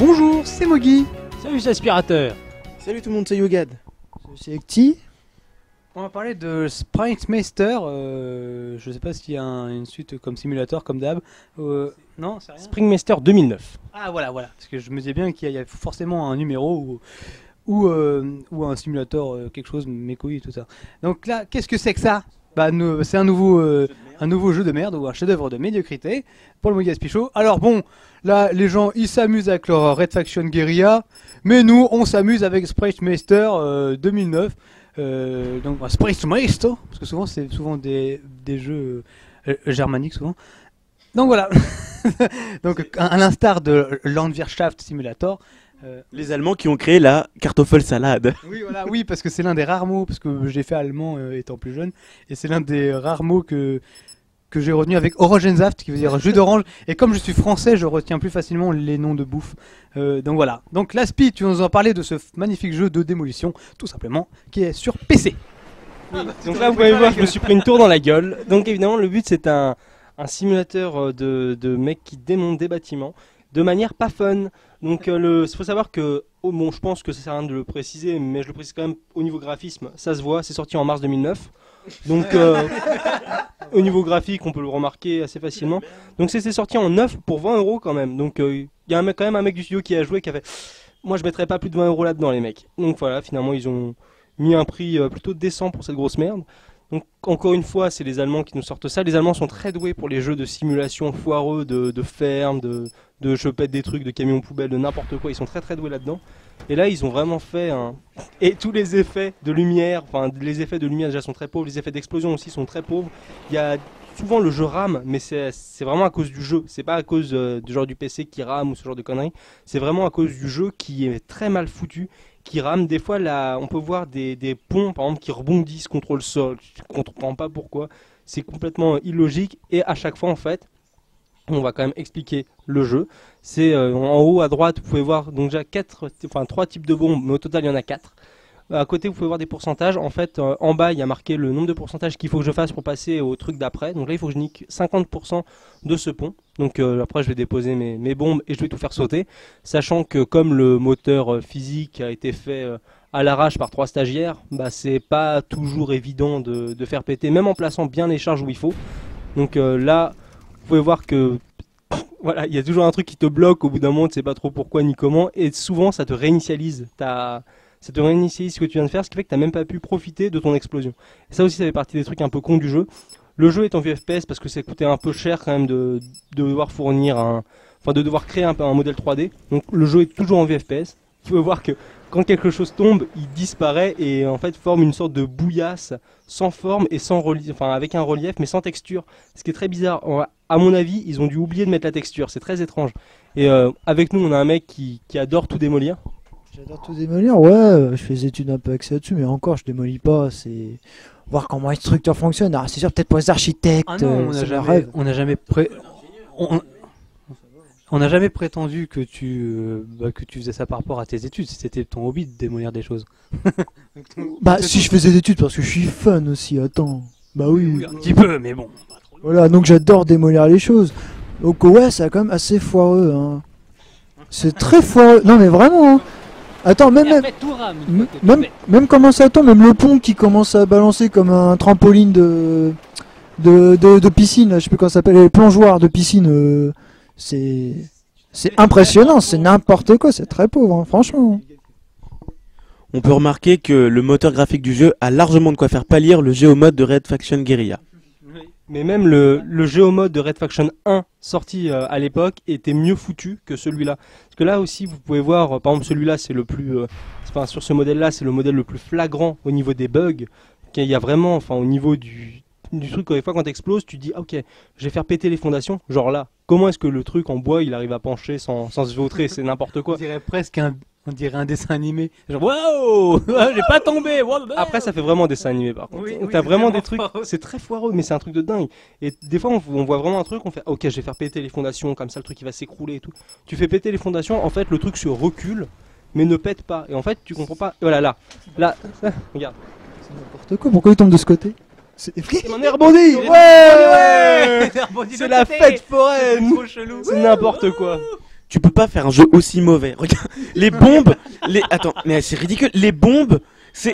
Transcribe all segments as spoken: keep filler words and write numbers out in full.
Bonjour, c'est Mogi. Salut, c'est Aspirateur. Salut tout le monde, c'est Yogad. C'est Ecti. On va parler de Sprintmeister. Euh, je sais pas s'il y a un, une suite comme simulateur, comme d'hab. Euh, non, c'est rien. Springmeister deux mille neuf. Ah voilà, voilà. Parce que je me disais bien qu'il y a forcément un numéro ou, ou, euh, ou un simulateur, euh, quelque chose, mes couilles et tout ça. Donc là, qu'est-ce que c'est que ça? Bah, nous, c'est un nouveau, euh, un nouveau jeu de merde ou un chef-d'œuvre de médiocrité pour le Mogi Aspichaud. Alors bon, là, les gens ils s'amusent avec leur Red Faction Guerilla, mais nous on s'amuse avec Sprintmeister euh, deux mille neuf. Euh, donc bah, Sprintmeister, parce que souvent c'est souvent des, des jeux euh, germaniques souvent. Donc voilà. Donc à, à l'instar de Landwirtschaft Simulator. Euh, Les Allemands qui ont créé la Kartoffelsalade. Oui, voilà, oui, parce que c'est l'un des rares mots, parce que j'ai fait allemand euh, étant plus jeune, et c'est l'un des rares mots que, que j'ai retenu avec Orangensaft, qui veut dire jus d'orange, et comme je suis français, je retiens plus facilement les noms de bouffe. Euh, donc voilà. Donc Laspi, tu nous en parlais de ce magnifique jeu de démolition, tout simplement, qui est sur P C. Oui. Donc là, vous pouvez voir, je me suis pris une tour dans la gueule. Donc évidemment, le but c'est un, un simulateur de, de mecs qui démontent des bâtiments de manière pas fun. Donc il euh, faut savoir que, oh, bon, je pense que ça sert à rien de le préciser, mais je le précise quand même au niveau graphisme, ça se voit, c'est sorti en mars deux mille neuf. Donc euh, au niveau graphique, on peut le remarquer assez facilement. Donc c'est sorti en neuf pour vingt euros quand même. Donc il euh, y a un, quand même un mec du studio qui a joué qui a fait, moi je mettrais pas plus de vingt euros là-dedans les mecs. Donc voilà, finalement ils ont mis un prix euh, plutôt décent pour cette grosse merde. Donc encore une fois, c'est les Allemands qui nous sortent ça. Les Allemands sont très doués pour les jeux de simulation foireux, de, de ferme, de, de je pète des trucs, de camions poubelles, de n'importe quoi. Ils sont très très doués là-dedans. Et là, ils ont vraiment fait un... Et tous les effets de lumière, enfin les effets de lumière déjà sont très pauvres, les effets d'explosion aussi sont très pauvres. Il y a souvent le jeu rame, mais c'est vraiment à cause du jeu. C'est pas à cause euh, du genre du P C qui rame ou ce genre de conneries. C'est vraiment à cause du jeu qui est très mal foutu, qui rame. Des fois, là, on peut voir des, des ponts, par exemple, qui rebondissent contre le sol. Je ne comprends pas pourquoi. C'est complètement illogique. Et à chaque fois, en fait, on va quand même expliquer le jeu. C'est euh, en haut à droite, vous pouvez voir donc déjà quatre, enfin trois types de bombes, mais au total, il y en a quatre. À côté, vous pouvez voir des pourcentages. En fait, euh, en bas, il y a marqué le nombre de pourcentages qu'il faut que je fasse pour passer au truc d'après. Donc là, il faut que je nique cinquante pour cent de ce pont. Donc euh, après, je vais déposer mes, mes bombes et je vais tout faire sauter. Sachant que comme le moteur euh, physique a été fait euh, à l'arrache par trois stagiaires, bah, c'est pas toujours évident de, de faire péter, même en plaçant bien les charges où il faut. Donc euh, là, vous pouvez voir que voilà, il y a toujours un truc qui te bloque au bout d'un moment, tu sais pas trop pourquoi ni comment. Et souvent, ça te réinitialise. T'as... Ça te réinitialise ce que tu viens de faire, ce qui fait que tu n'as même pas pu profiter de ton explosion. Et ça aussi, ça fait partie des trucs un peu cons du jeu. Le jeu est en vue F P S parce que ça coûtait un peu cher quand même de, de devoir fournir un... Enfin, de devoir créer un, un modèle trois D. Donc le jeu est toujours en vue F P S. Vous pouvez voir que quand quelque chose tombe, il disparaît et en fait forme une sorte de bouillasse sans forme et sans relief, enfin avec un relief mais sans texture. Ce qui est très bizarre. À mon avis, ils ont dû oublier de mettre la texture. C'est très étrange. Et euh, avec nous, on a un mec qui, qui adore tout démolir. J'adore tout démolir, ouais, je fais des études un peu axées là-dessus, mais encore je démolis pas, c'est voir comment une structure fonctionne. Ah, c'est sûr, peut-être pour les architectes, ah non, on n'a jamais, on n'a jamais, pré... on... on n'a jamais prétendu que tu, euh, bah, que tu faisais ça par rapport à tes études, c'était ton hobby de démolir des choses. Bah si je faisais des études parce que je suis fun aussi, attends. Bah oui. Oui, un petit peu, mais bon. Voilà, donc j'adore démolir les choses. Donc ouais, c'est quand même assez foireux, hein. C'est très foireux, non mais vraiment, hein. Attends, même, même, même, même, même comment ça tombe, même le pont qui commence à balancer comme un trampoline de, de, de, de piscine, là, je sais plus comment ça s'appelle, les plongeoires de piscine, euh, c'est, c'est impressionnant, c'est n'importe quoi, c'est très pauvre, hein, franchement. On peut remarquer que le moteur graphique du jeu a largement de quoi faire pâlir le géomode de Red Faction Guerilla. Mais même le, le géomode de Red Faction un sorti euh, à l'époque était mieux foutu que celui-là. Parce que là aussi, vous pouvez voir, euh, par exemple celui-là, c'est le plus, euh, enfin sur ce modèle-là, c'est le modèle le plus flagrant au niveau des bugs. Il y a vraiment, enfin au niveau du, du truc, des fois quand t'exploses, tu dis, ah, ok, je vais faire péter les fondations. Genre là, comment est-ce que le truc en bois, il arrive à pencher sans, sans se vautrer? C'est n'importe quoi. On dirait presque un... On dirait un dessin animé. Genre, waouh, j'ai pas tombé. Wow, après, ça fait vraiment dessin animé par contre. Oui, Donc, oui, t'as vraiment des foireux. trucs, c'est très foireux, mais c'est un truc de dingue. Et des fois, on, on voit vraiment un truc, on fait, ok, je vais faire péter les fondations, comme ça le truc il va s'écrouler et tout. Tu fais péter les fondations, en fait, le truc se recule, mais ne pète pas. Et en fait, tu comprends pas. Et voilà, là, là, là regarde. C'est n'importe quoi, pourquoi il tombe de ce côté? Il en est rebondi. Ouais, ouais. C'est la fête foraine. C'est n'importe quoi. tu peux pas faire un jeu aussi mauvais. Regarde, les bombes, les attends, mais c'est ridicule. Les bombes, c'est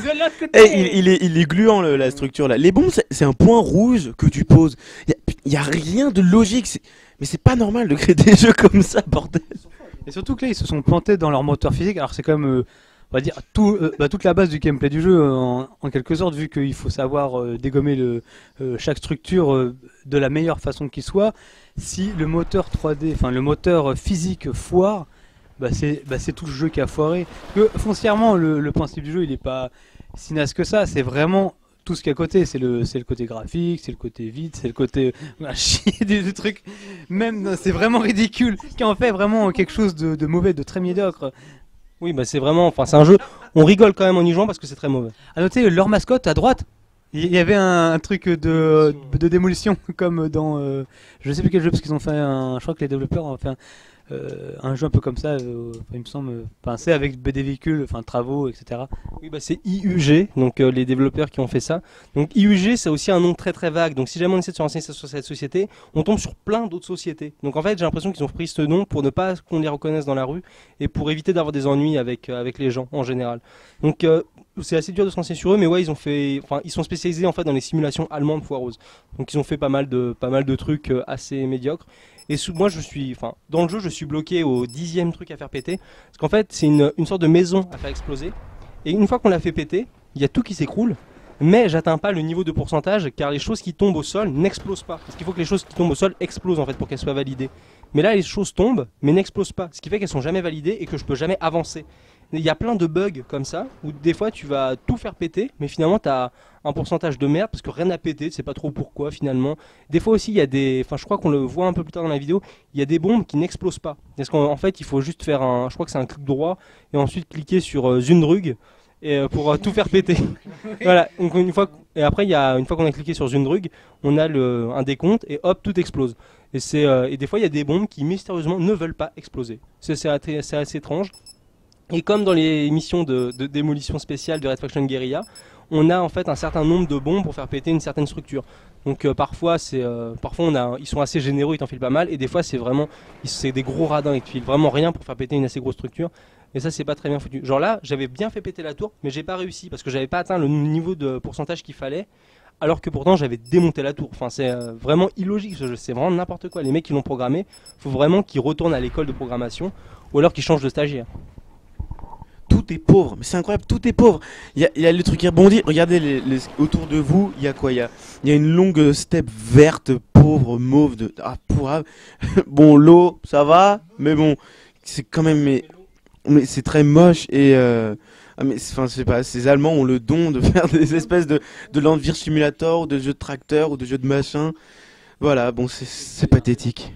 Eh, il, il est il est gluant le- la structure là. Les bombes, c'est c'est un point rouge que tu poses. Il y, a- y a rien de logique. c'est- Mais c'est pas normal de créer des jeux comme ça, bordel. Et surtout que là, ils se sont plantés dans leur moteur physique. Alors c'est quand même, euh, on va dire, tout, euh, bah, toute la base du gameplay du jeu, euh, en, en quelque sorte, vu qu'il faut savoir euh, dégommer le, euh, chaque structure euh, de la meilleure façon qui soit. Si le moteur trois D, enfin le moteur euh, physique foire, bah c'est bah, c'est tout le jeu qui a foiré. Que foncièrement, le, le principe du jeu, il est pas si naze que ça. C'est vraiment tout ce qu'il y a à côté. C'est le, c'est le côté graphique, c'est le côté vide, c'est le côté ah, chier du, du truc. Même, non, c'est vraiment ridicule. Qui en fait vraiment quelque chose de, de mauvais, de très médiocre. Oui, bah c'est vraiment, enfin c'est un jeu, on rigole quand même en y jouant parce que c'est très mauvais. À noter leur mascotte à droite. Il y avait un, un truc de, de démolition comme dans euh, je sais plus quel jeu parce qu'ils ont fait un, je crois que les développeurs ont fait un, euh, un jeu un peu comme ça, euh, il me semble, euh, enfin c'est avec des véhicules, enfin travaux, et cetera. Oui, bah c'est I U G, donc euh, les développeurs qui ont fait ça. Donc I U G, c'est aussi un nom très très vague. Donc si jamais on essaie de se renseigner sur cette société, on tombe sur plein d'autres sociétés. Donc en fait, j'ai l'impression qu'ils ont pris ce nom pour ne pas qu'on les reconnaisse dans la rue et pour éviter d'avoir des ennuis avec euh, avec les gens en général. Donc euh, c'est assez dur de se renseigner sur eux, mais ouais, ils ont fait, enfin, ils sont spécialisés en fait dans les simulations allemandes foireuses. Donc ils ont fait pas mal de pas mal de trucs euh, assez médiocres. Et sous, moi, je suis, enfin, dans le jeu, je suis bloqué au dixième truc à faire péter, parce qu'en fait, c'est une, une sorte de maison à faire exploser. Et une fois qu'on l'a fait péter, il y a tout qui s'écroule, mais j'atteins pas le niveau de pourcentage, car les choses qui tombent au sol n'explosent pas. Parce qu'il faut que les choses qui tombent au sol explosent en fait pour qu'elles soient validées. Mais là, les choses tombent, mais n'explosent pas, ce qui fait qu'elles sont jamais validées et que je peux jamais avancer. Il y a plein de bugs comme ça, où des fois tu vas tout faire péter, mais finalement tu as un pourcentage de merde, parce que rien n'a pété, tu sais pas trop pourquoi finalement. Des fois aussi il y a des, enfin je crois qu'on le voit un peu plus tard dans la vidéo, il y a des bombes qui n'explosent pas. Parce qu'en en fait il faut juste faire un, je crois que c'est un clic droit, et ensuite cliquer sur euh, Zundrug, et, euh, pour euh, tout faire péter. Voilà, donc une fois, et après il y a, une fois qu'on a cliqué sur Zundrug, on a le, un décompte, et hop, tout explose. Et, c'est, euh, et des fois il y a des bombes qui mystérieusement ne veulent pas exploser. C'est, c'est, assez, c'est assez étrange. Et comme dans les missions de, de démolition spéciale de Red Faction Guerrilla, on a en fait un certain nombre de bombes pour faire péter une certaine structure. Donc euh, parfois, c'est, euh, parfois on a, ils sont assez généreux, ils t'en filent pas mal, et des fois c'est vraiment, c'est des gros radins, ils te filent vraiment rien pour faire péter une assez grosse structure. Et ça c'est pas très bien foutu. Genre là, j'avais bien fait péter la tour, mais j'ai pas réussi parce que j'avais pas atteint le niveau de pourcentage qu'il fallait. Alors que pourtant j'avais démonté la tour. Enfin c'est euh, vraiment illogique ce jeu, c'est vraiment n'importe quoi. Les mecs qui l'ont programmé, faut vraiment qu'ils retournent à l'école de programmation ou alors qu'ils changent de stagiaire. Tout est pauvre, mais c'est incroyable, tout est pauvre. Il y a, il y a le truc qui rebondit. Regardez les, les- autour de vous, il y a quoi? Il y a, il y a une longue steppe verte, pauvre, mauve, de ah pourrave. Bon, l'eau, ça va, mais bon, c'est quand même, mais, mais c'est très moche et euh, ah, mais enfin, je sais pas, ces Allemands ont le don de faire des espèces de de Landwehr Simulator ou de jeux de tracteur ou de jeux de machin. Voilà, bon, c'est c'est pathétique.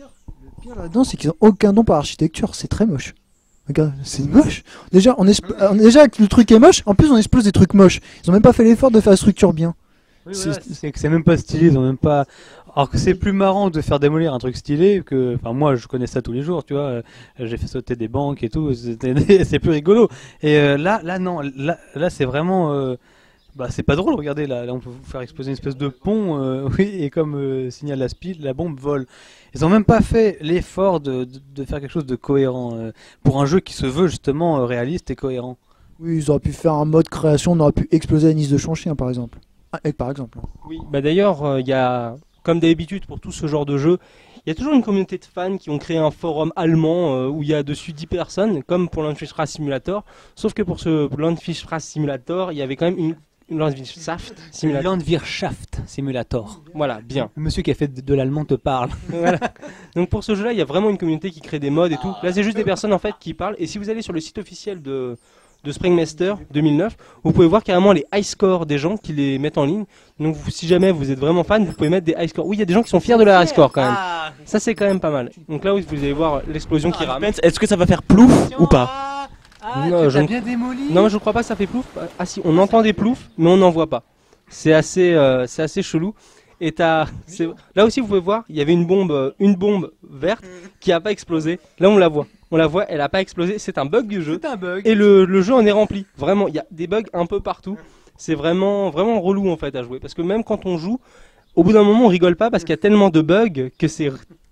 Le pire là-dedans, c'est qu'ils ont aucun don par architecture, c'est très moche. Regarde, c'est moche. Déjà, on expl- euh, déjà que le truc est moche, en plus on explose des trucs moches. Ils ont même pas fait l'effort de faire la structure bien. Oui, C'est- voilà, c'est que c'est même pas stylé, ils ont même pas. Alors que c'est plus marrant de faire démolir un truc stylé que. Enfin, moi je connais ça tous les jours, tu vois. euh, J'ai fait sauter des banques et tout, c'était- c'est plus rigolo. Et euh, là, là, non, là, là c'est vraiment. euh, Bah, c'est pas drôle, regardez, là, là on peut vous faire exploser une espèce de pont, euh, oui, et comme euh, signale la speed, la bombe vole. Ils ont même pas fait l'effort de, de, de faire quelque chose de cohérent euh, pour un jeu qui se veut justement euh, réaliste et cohérent. Oui, ils auraient pu faire un mode création, on aurait pu exploser la Nice de Chonchien par exemple. Ah, et par exemple. Oui, bah d'ailleurs, il y a, comme d'habitude pour tout ce genre de jeu, il y a toujours une communauté de fans qui ont créé un forum allemand euh, où il y a dessus dix personnes, comme pour Landwirtschaft Simulator. Sauf que pour ce Landwirtschaft Simulator, il y avait quand même une, une Landwirtschaft Simulator. Landwirtschaft Simulator. Voilà, bien. Le monsieur qui a fait de, de l'allemand te parle. Voilà. Donc pour ce jeu-là, il y a vraiment une communauté qui crée des mods et tout. Là, c'est juste des personnes en fait qui parlent. Et si vous allez sur le site officiel de, de Springmaster deux mille neuf, vous pouvez voir carrément les high scores des gens qui les mettent en ligne. Donc vous- si jamais vous êtes vraiment fan, vous pouvez mettre des high scores. Oui, il y a des gens qui sont fiers de leur high score quand même. Ça, c'est quand même pas mal. Donc là, oui, vous allez voir l'explosion qui rame. Spence, est-ce que ça va faire plouf ou pas? Ah, Non, tu je l'as ne- bien démoli. Non, je crois pas que ça fait plouf. Ah si, on entend des ploufs, mais on n'en voit pas. C'est assez, euh, c'est assez chelou. Et t'as, c'est- là aussi, vous pouvez voir, il y avait une bombe, euh, une bombe verte qui a pas explosé. Là, on la voit. On la voit, elle a pas explosé. C'est un bug du jeu. C'est un bug. Et le, le jeu en est rempli. Vraiment, il y a des bugs un peu partout. C'est vraiment, vraiment relou en fait à jouer. Parce que même quand on joue, au bout d'un moment, on rigole pas parce qu'il y a tellement de bugs que c'est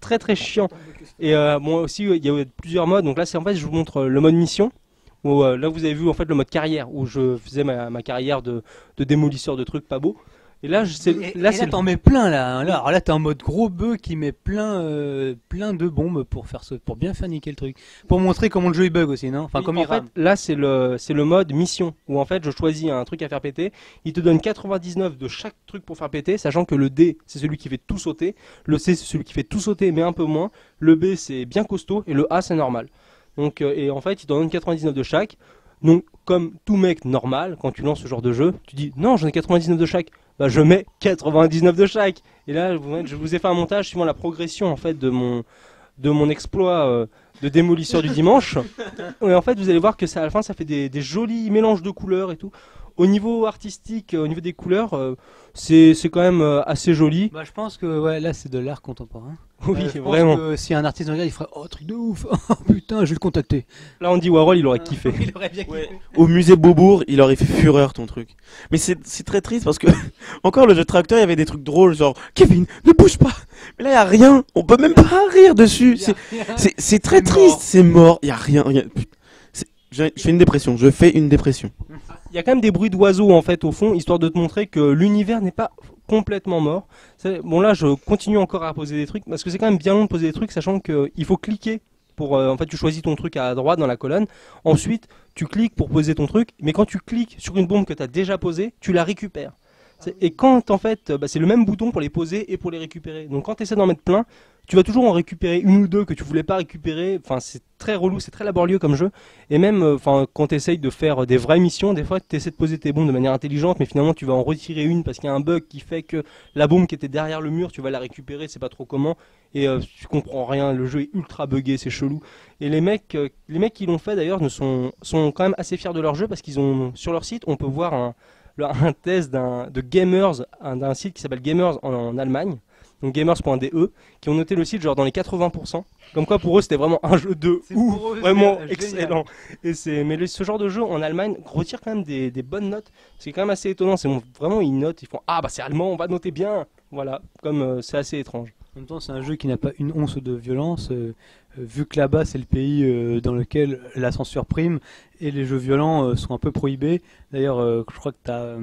très très chiant. Et euh, bon aussi il y a plusieurs modes. Donc là c'est en fait je vous montre le mode mission. Où, euh, là vous avez vu en fait le mode carrière où je faisais ma, ma carrière de, de démolisseur de trucs pas beaux. Et là, je sais, Et, là, et là le... t'en mets plein là. là alors là, t'es en mode gros bœuf qui met plein, euh, plein de bombes pour faire ce, pour bien faire niquer le truc, pour montrer comment le jeu il bug aussi, non? Enfin, oui, comme en il fait, rame. là, c'est le, c'est le mode mission où en fait, je choisis un truc à faire péter. Il te donne quatre-vingt-dix-neuf de chaque truc pour faire péter, sachant que le D, c'est celui qui fait tout sauter, le C, c'est celui qui fait tout sauter mais un peu moins, le B, c'est bien costaud et le A, c'est normal. Donc, euh, et en fait, il te donne quatre-vingt-dix-neuf de chaque. Donc, comme tout mec normal, quand tu lances ce genre de jeu, tu dis non, j'en ai quatre-vingt-dix-neuf de chaque. Bah, je mets quatre-vingt-dix-neuf de chaque. Et là, je vous ai fait un montage suivant la progression en fait de mon de mon exploit euh, de démolisseur du dimanche. Et en fait, vous allez voir que ça, à la fin, ça fait des, des jolis mélanges de couleurs et tout. Au niveau artistique, euh, au niveau des couleurs, euh, c'est c'est quand même euh, assez joli. Bah, je pense que ouais, là c'est de l'art contemporain. Oui, Euh, je pense vraiment. que si un artiste regarde, il ferait oh truc de ouf. Oh putain, je vais le contacter. Là, on dit Warhol, il aurait kiffé. Il aurait bien kiffé. Ouais. Au musée Beaubourg, il aurait fait fureur ton truc. Mais c'est c'est très triste parce que encore le jeu tracteur, il y avait des trucs drôles genre Kevin, ne bouge pas. Mais là, il y a rien. On peut même pas rire dessus. C'est c'est c'est très C'est triste. mort. C'est mort. Il y a rien. rien. C'est- Je je fais une dépression. Je fais une dépression. Il y a quand même des bruits d'oiseaux en fait au fond, histoire de te montrer que l'univers n'est pas complètement mort. C'est- Bon là, je continue encore à poser des trucs parce que c'est quand même bien long de poser des trucs, sachant que il faut cliquer pour. euh, en fait, tu choisis ton truc à droite dans la colonne. Ensuite, tu cliques pour poser ton truc, mais quand tu cliques sur une bombe que tu as déjà posée, tu la récupères. C'est- Et quand en fait, bah, c'est le même bouton pour les poser et pour les récupérer. Donc quand tu essaies d'en mettre plein, tu vas toujours en récupérer une ou deux que tu voulais pas récupérer. Enfin, c'est très relou, c'est très laborieux comme jeu. Et même, euh, enfin, quand tu essayes de faire des vraies missions, des fois, tu essaies de poser tes bombes de manière intelligente, mais finalement, tu vas en retirer une parce qu'il y a un bug qui fait que la bombe qui était derrière le mur, tu vas la récupérer, c'est pas trop comment. Et euh, tu comprends rien. Le jeu est ultra buggé, c'est chelou. Et les mecs, euh, les mecs qui l'ont fait d'ailleurs, ne sont, sont quand même assez fiers de leur jeu parce qu'ils ont sur leur site, on peut voir un, le- un test d'un de Gamers, un- d'un site qui s'appelle Gamers en, en Allemagne. Donc gamers point d e, qui ont noté le site genre dans les quatre-vingts pour cent. Comme quoi pour eux c'était vraiment un jeu de C'est ouf, pour eux, vraiment c'est excellent. Et c'est, mais le- ce genre de jeu en Allemagne retire quand même des, des bonnes notes. C'est quand même assez étonnant. C'est vraiment ils notent, ils font ah bah c'est allemand, on va noter bien. Voilà, comme euh, c'est assez étrange. En même temps, c'est un jeu qui n'a pas une once de violence, euh, euh, vu que là-bas, c'est le pays euh, dans lequel la censure prime et les jeux violents euh, sont un peu prohibés. D'ailleurs, euh, je crois que tu as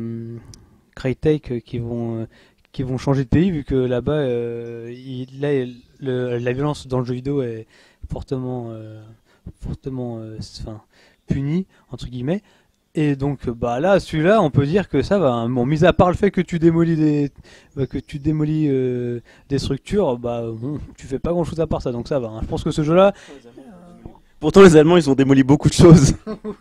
Crytek euh, qui vont euh, qui vont changer de pays, vu que là-bas, euh, il- là, le- la violence dans le jeu vidéo est fortement, euh, fortement, euh, enfin, punie entre guillemets. Et donc, bah là, celui-là, on peut dire que ça va. Hein. Bon, mis à part le fait que tu démolis des, bah, que tu démolis euh, des structures, bah, bon, tu fais pas grand-chose à part ça, donc ça va. Hein. Je pense que ce jeu-là, Pourtant, les Allemands, ils ont démoli beaucoup de choses.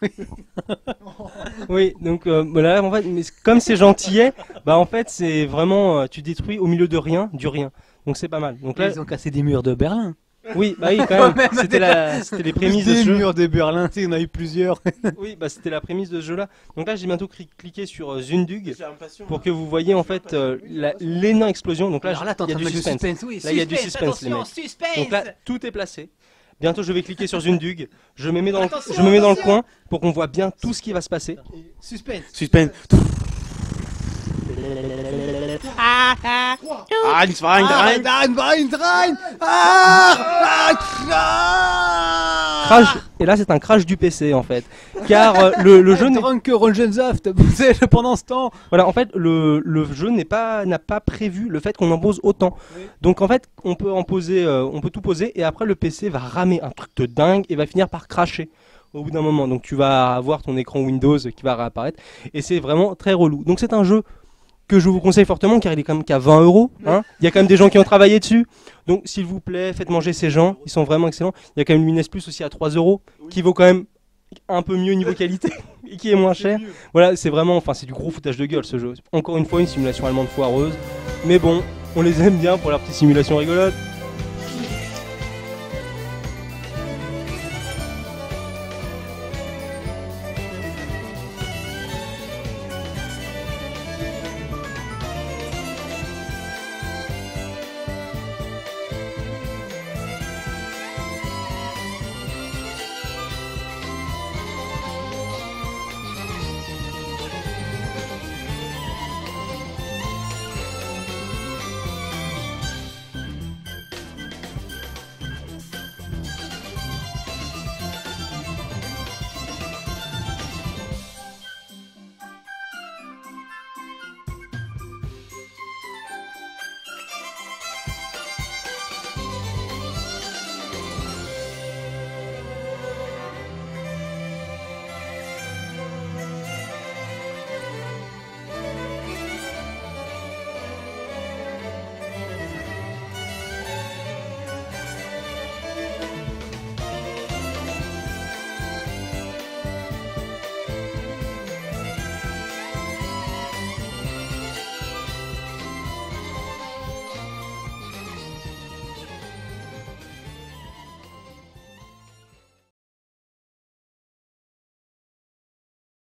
Oui, donc euh, voilà, en fait, mais c- comme c'est gentillet, bah en fait c'est vraiment, euh, tu détruis au milieu de rien, du rien. Donc c'est pas mal. Donc là, ils ont cassé des murs de Berlin. oui, bah oui, quand même, c'était la, c'était les prémices de Des ce jeu. murs de Berlin, tu sais, il y en a eu plusieurs. Oui, bah c'était la prémisse de ce jeu-là. Donc là, j'ai bientôt cli- cliqué sur euh, Zundug pour que vous voyez en fait euh, la- l'énorme explosion. Donc là, Alors là, t'es en il y a train de du mettre le suspense. suspense, oui. Là, il y a du suspense, les mecs. suspense. Donc là, tout est placé. Bientôt, je vais cliquer sur Zundug. Je me mets dans, le, je me mets dans le coin pour qu'on voit bien tout ce qui va se passer. suspense. Suspense. Ah, une soirée, une soirée. Rein, rein, rein. Ah, ah, Crash. Et là, c'est un crash du P C en fait, car euh, le, le jeu n'est Drunk Orangensaft, bossé pendant ce temps. Voilà, en fait, le, le jeu n'est pas n'a pas prévu le fait qu'on en pose autant. Oui. Donc en fait, on peut en poser, euh, on peut tout poser et après le P C va ramer un truc de dingue et va finir par cracher au bout d'un moment. Donc tu vas avoir ton écran Windows qui va réapparaître et c'est vraiment très relou. Donc c'est un jeu que je vous conseille fortement car il est quand même qu'à vingt euros. Hein. Il y a quand même des gens qui ont travaillé dessus. Donc s'il vous plaît, faites manger ces gens. Ils sont vraiment excellents. Il y a quand même Lumines Plus aussi à trois euros qui vaut quand même un peu mieux niveau qualité et qui est moins cher. Voilà, c'est vraiment, enfin c'est du gros foutage de gueule ce jeu. Encore une fois, une simulation allemande foireuse. Mais bon, on les aime bien pour leur petite simulation rigolote.